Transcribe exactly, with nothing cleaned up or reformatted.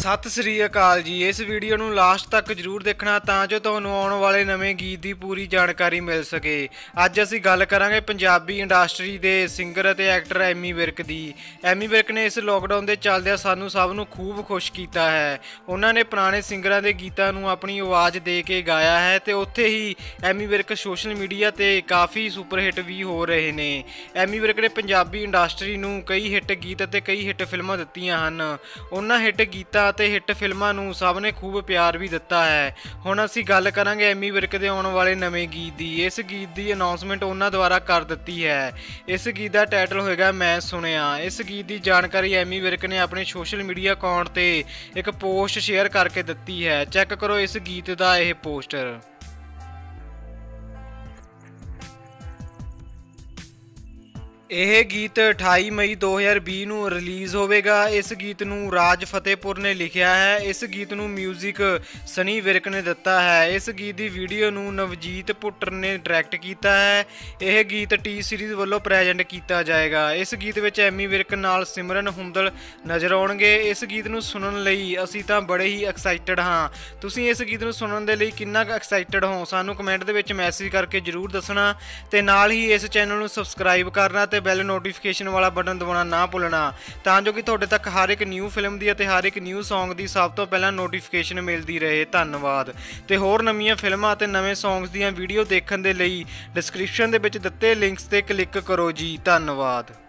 सत श्री अकाल जी। इस वीडियो ਨੂੰ ਲਾਸਟ ਤੱਕ ਜਰੂਰ ਦੇਖਣਾ ਤਾਂ ਜੋ ਤੁਹਾਨੂੰ ਆਉਣ ਵਾਲੇ ਨਵੇਂ ਗੀਤ ਦੀ ਪੂਰੀ ਜਾਣਕਾਰੀ ਮਿਲ ਸਕੇ। ਅੱਜ ਅਸੀਂ ਗੱਲ ਕਰਾਂਗੇ ਪੰਜਾਬੀ ਇੰਡਸਟਰੀ ਦੇ ਸਿੰਗਰ ਅਤੇ ਐਕਟਰ ਐਮੀ ਵਿਰਕ ਦੀ। ਐਮੀ ਵਿਰਕ ਨੇ ਇਸ ਲੋਕਡਾਊਨ ਦੇ ਚੱਲਦਿਆਂ ਸਾਨੂੰ ਸਭ ਨੂੰ ਖੂਬ ਖੁਸ਼ ਕੀਤਾ ਹੈ। ਉਹਨਾਂ ਨੇ ਪੁਰਾਣੇ ਸਿੰਗਰਾਂ ਦੇ ਗੀਤਾਂ ਨੂੰ ਆਪਣੀ ਆਵਾਜ਼ ਦੇ ਕੇ ਗਾਇਆ ਹੈ ਤੇ ਉੱਥੇ ਹੀ ਐਮੀ ਵਿਰਕ ਸੋਸ਼ਲ ਮੀਡੀਆ ਤੇ ਕਾਫੀ ਸੁਪਰ ਹਿੱਟ ਵੀ ਹੋ ਰਹੇ ਨੇ। ਐਮੀ ਵਿਰਕ ਨੇ ਪੰਜਾਬੀ ਇੰਡਸਟਰੀ ਨੂੰ ਕਈ ਹਿੱਟ ਗੀਤ ਅਤੇ ਕਈ ਹਿੱਟ ਫਿਲਮਾਂ ਦਿੱਤੀਆਂ ਹਨ। ਉਹਨਾਂ ਹਿੱਟ ਗੀਤਾਂ ਅਤੇ ਹਿੱਟ ਫਿਲਮਾਂ ਨੂੰ ਸਭ ਨੇ ਖੂਬ ਪਿਆਰ ਵੀ ਦਿੱਤਾ ਹੈ। ਹੁਣ ਅਸੀਂ ਗੱਲ ਕਰਾਂਗੇ ਐਮੀ ਵਿਰਕ ਦੇ ਆਉਣ ਵਾਲੇ ਨਵੇਂ ਗੀਤ ਦੀ। ਇਸ ਗੀਤ ਦੀ ਅਨਾਉਂਸਮੈਂਟ ਉਹਨਾਂ ਦੁਆਰਾ ਕਰ ਦਿੱਤੀ ਹੈ। ਇਸ ਗੀਤ ਦਾ ਟਾਈਟਲ ਹੋਏਗਾ ਮੈਂ ਸੁਣਿਆ। ਇਸ ਗੀਤ ਦੀ ਜਾਣਕਾਰੀ ਐਮੀ ਵਿਰਕ ਨੇ ਆਪਣੇ ਸੋਸ਼ਲ ਮੀਡੀਆ ਅਕਾਊਂਟ ਤੇ ਇੱਕ ਪੋਸਟ ਸ਼ੇਅਰ ਕਰਕੇ ਦਿੱਤੀ ਹੈ। ਚੈੱਕ ਕਰੋ ਇਸ ਗੀਤ ਦਾ ਇਹ ਪੋਸਟਰ। ਇਹ ਗੀਤ ਅਠਾਈ ਮਈ ਦੋ ਹਜ਼ਾਰ ਵੀਹ ਨੂੰ ਰਿਲੀਜ਼ ਹੋਵੇਗਾ। ਇਸ ਗੀਤ ਨੂੰ ਰਾਜ ਫਤਿਹਪੁਰ ਨੇ ਲਿਖਿਆ ਹੈ। ਇਸ ਗੀਤ ਨੂੰ ਮਿਊਜ਼ਿਕ ਸਨੀ ਵਿਰਕ ਨੇ ਦਿੱਤਾ ਹੈ। ਇਸ ਗੀਤ ਦੀ ਵੀਡੀਓ ਨੂੰ ਨਵਜੀਤ ਭੁੱਟਰ ਨੇ ਡਾਇਰੈਕਟ ਕੀਤਾ ਹੈ। ਇਹ ਗੀਤ ਟੀ ਸੀਰੀਜ਼ ਵੱਲੋਂ ਪ੍ਰੈਜ਼ੈਂਟ ਕੀਤਾ ਜਾਏਗਾ। ਇਸ ਗੀਤ ਵਿੱਚ ਐਮੀ ਵਿਰਕ ਨਾਲ ਸਿਮਰਨ ਹੁੰਦਲ ਨਜ਼ਰ ਆਉਣਗੇ। ਇਸ ਗੀਤ ਨੂੰ ਸੁਣਨ ਲਈ ਅਸੀਂ ਤਾਂ ਬੜੇ ਹੀ ਐਕਸਾਈਟਡ ਹਾਂ। ਤੁਸੀਂ ਇਸ ਗੀਤ ਨੂੰ ਸੁਣਨ ਦੇ ਲਈ ਕਿੰਨਾ ਕੁ ਐਕਸਾਈਟਡ ਹੋ ਸਾਨੂੰ ਕਮੈਂਟ ਦੇ ਵਿੱਚ ਮੈਸੇਜ ਕਰਕੇ ਜ਼ਰੂਰ ਦੱਸਣਾ ਤੇ ਨਾਲ ਹੀ ਇਸ ਚੈਨਲ ਨੂੰ ਸਬਸਕ੍ਰਾਈਬ ਕਰਨਾ ਤੇ ਬੈਲ ਨੋਟੀਫਿਕੇਸ਼ਨ ਵਾਲਾ ਬਟਨ ਦਬਾਉਣਾ ਨਾ ਭੁੱਲਣਾ ਤਾਂ ਜੋ ਕਿ ਤੁਹਾਡੇ ਤੱਕ ਹਰ ਇੱਕ ਨਿਊ ਫਿਲਮ ਦੀ ਅਤੇ ਹਰ ਇੱਕ ਨਿਊ ਸੌਂਗ ਦੀ ਸਭ ਤੋਂ ਪਹਿਲਾਂ ਨੋਟੀਫਿਕੇਸ਼ਨ ਮਿਲਦੀ ਰਹੇ। ਧੰਨਵਾਦ। ਤੇ ਹੋਰ ਨਵੀਆਂ ਫਿਲਮਾਂ ਅਤੇ ਨਵੇਂ ਸੌਂਗਸ ਦੀਆਂ ਵੀਡੀਓ ਦੇਖਣ ਦੇ ਲਈ ਡਿਸਕ੍ਰਿਪਸ਼ਨ ਦੇ ਵਿੱਚ ਦਿੱਤੇ ਲਿੰਕਸ ਤੇ ਕਲਿੱਕ ਕਰੋ ਜੀ। ਧੰਨਵਾਦ।